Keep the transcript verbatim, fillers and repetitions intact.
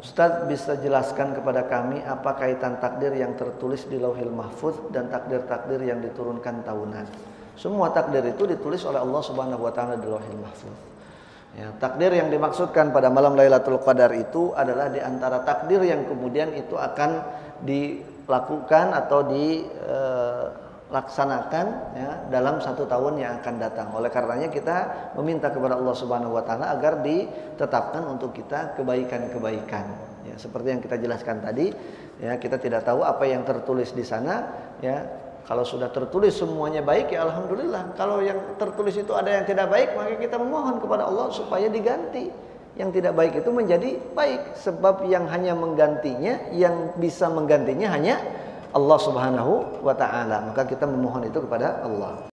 Ustadz bisa jelaskan kepada kami apa kaitan takdir yang tertulis di Lauhil Mahfuz dan takdir-takdir yang diturunkan tahunan? Semua takdir itu ditulis oleh Allah Subhanahu wa taala di Lauhil Mahfuz. Ya, takdir yang dimaksudkan pada malam Lailatul Qadar itu adalah di antara takdir yang kemudian itu akan dilakukan atau dilaksanakan ya, dalam satu tahun yang akan datang. Oleh karenanya kita meminta kepada Allah Subhanahu wa taala agar ditetapkan untuk kita kebaikan-kebaikan. Ya, seperti yang kita jelaskan tadi, ya, kita tidak tahu apa yang tertulis di sana, ya. Kalau sudah tertulis semuanya baik, ya alhamdulillah. Kalau yang tertulis itu ada yang tidak baik, maka kita memohon kepada Allah supaya diganti. Yang tidak baik itu menjadi baik, sebab yang hanya menggantinya, yang bisa menggantinya hanya Allah Subhanahu wa taala. Maka kita memohon itu kepada Allah.